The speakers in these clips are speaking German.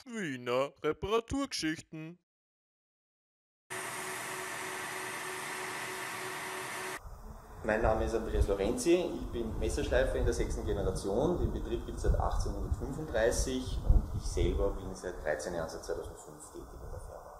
Wiener Reparaturgeschichten. Mein Name ist Andreas Lorenzi, ich bin Messerschleifer in der 6. Generation. Den Betrieb gibt es seit 1835 und ich selber bin seit 13 Jahren, seit 2005 tätig in der Firma.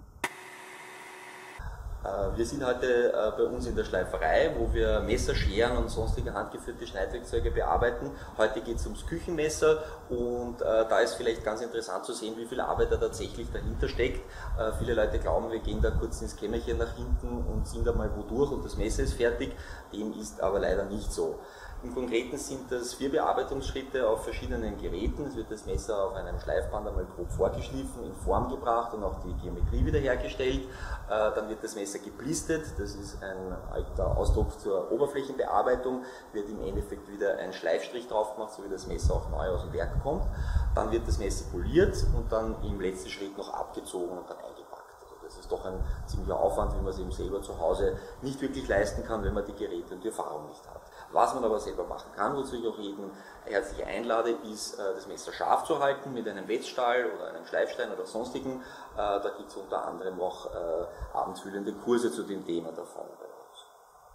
Wir sind heute bei uns in der Schleiferei, wo wir Messer, Scheren und sonstige handgeführte Schneidwerkzeuge bearbeiten. Heute geht es ums Küchenmesser und da ist vielleicht ganz interessant zu sehen, wie viel Arbeit da tatsächlich dahinter steckt. Viele Leute glauben, wir gehen da kurz ins Kämmerchen nach hinten und ziehen da mal wo durch und das Messer ist fertig. Dem ist aber leider nicht so. Im Konkreten sind das 4 Bearbeitungsschritte auf verschiedenen Geräten. Es wird das Messer auf einem Schleifband einmal grob vorgeschliffen, in Form gebracht und auch die Geometrie wiederhergestellt. Dann wird das Messer geblistet, das ist ein alter Ausdruck zur Oberflächenbearbeitung, wird im Endeffekt wieder ein Schleifstrich drauf gemacht, so wie das Messer auch neu aus dem Werk kommt. Dann wird das Messer poliert und dann im letzten Schritt noch abgezogen und dann eingepackt. Das ist doch ein ziemlicher Aufwand, wie man es eben selber zu Hause nicht wirklich leisten kann, wenn man die Geräte und die Erfahrung nicht hat. Was man aber selber machen kann, wozu ich auch jeden herzlich einlade, ist das Messer scharf zu halten mit einem Wetzstahl oder einem Schleifstein oder sonstigen. Da gibt es unter anderem auch abendfüllende Kurse zu dem Thema davon bei uns.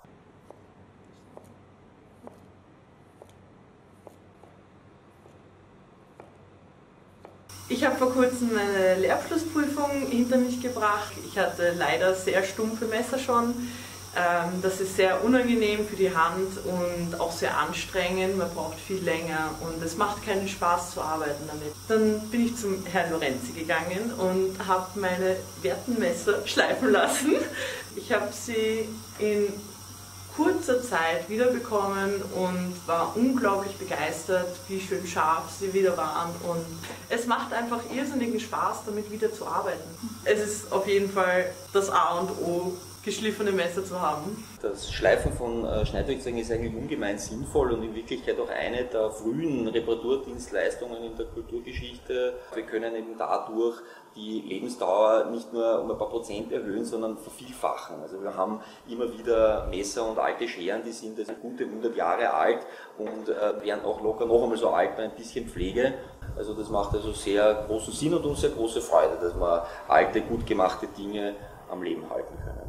Ich habe vor kurzem meine Lehrabschlussprüfung hinter mich gebracht. Ich hatte leider sehr stumpfe Messer schon. Das ist sehr unangenehm für die Hand und auch sehr anstrengend. Man braucht viel länger und es macht keinen Spaß zu arbeiten damit. Dann bin ich zum Herrn Lorenzi gegangen und habe meine werten Messer schleifen lassen. Ich habe sie in kurzer Zeit wiederbekommen und war unglaublich begeistert, wie schön scharf sie wieder waren, und es macht einfach irrsinnigen Spaß, damit wieder zu arbeiten. Es ist auf jeden Fall das A und O, geschliffene Messer zu haben. Das Schleifen von Schneidwerkzeugen ist eigentlich ungemein sinnvoll und in Wirklichkeit auch eine der frühen Reparaturdienstleistungen in der Kulturgeschichte. Wir können eben dadurch die Lebensdauer nicht nur um ein paar Prozent erhöhen, sondern vervielfachen. Also wir haben immer wieder Messer und alte Scheren, die sind also gute 100 Jahre alt und werden auch locker noch einmal so alt bei ein bisschen Pflege. Also das macht also sehr großen Sinn und uns sehr große Freude, dass wir alte, gut gemachte Dinge am Leben halten können.